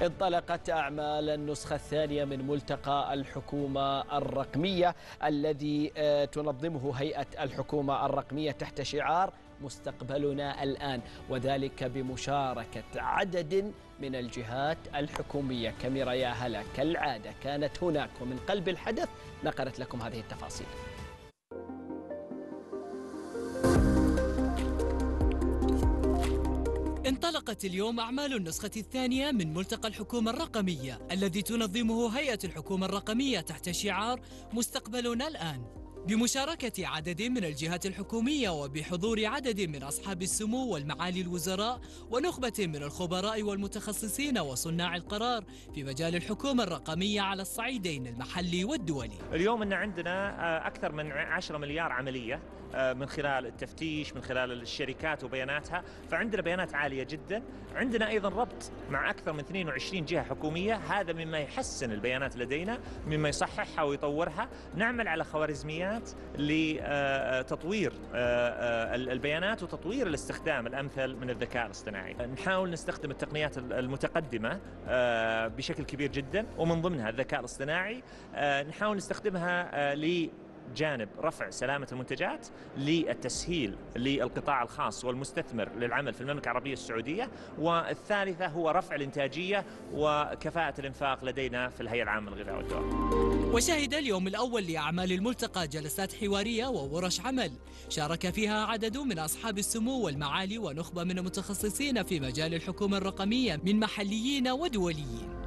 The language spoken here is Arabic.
انطلقت أعمال النسخة الثانية من ملتقى الحكومة الرقمية الذي تنظمه هيئة الحكومة الرقمية تحت شعار مستقبلنا الآن، وذلك بمشاركة عدد من الجهات الحكومية. كاميرا يا هلا كالعادة كانت هناك ومن قلب الحدث نقلت لكم هذه التفاصيل. انطلقت اليوم أعمال النسخة الثانية من ملتقى الحكومة الرقمية الذي تنظمه هيئة الحكومة الرقمية تحت شعار مستقبلنا الآن، بمشاركة عدد من الجهات الحكومية وبحضور عدد من أصحاب السمو والمعالي الوزراء ونخبة من الخبراء والمتخصصين وصناع القرار في مجال الحكومة الرقمية على الصعيدين المحلي والدولي. اليوم أن عندنا أكثر من 10 مليار عملية من خلال التفتيش، من خلال الشركات وبياناتها، فعندنا بيانات عالية جدا. عندنا أيضا ربط مع أكثر من 22 جهة حكومية، هذا مما يحسن البيانات لدينا، مما يصححها ويطورها. نعمل على خوارزميات لتطوير البيانات وتطوير الاستخدام الأمثل من الذكاء الاصطناعي. نحاول نستخدم التقنيات المتقدمة بشكل كبير جدا، ومن ضمنها الذكاء الاصطناعي. نحاول نستخدمها جانب رفع سلامة المنتجات، للتسهيل للقطاع الخاص والمستثمر للعمل في المملكة العربية السعودية، والثالثة هو رفع الإنتاجية وكفاءة الإنفاق لدينا في الهيئة العامة للغذاء والدواء. وشهد اليوم الأول لأعمال الملتقى جلسات حوارية وورش عمل شارك فيها عدد من أصحاب السمو والمعالي ونخبة من المتخصصين في مجال الحكومة الرقمية من محليين ودوليين.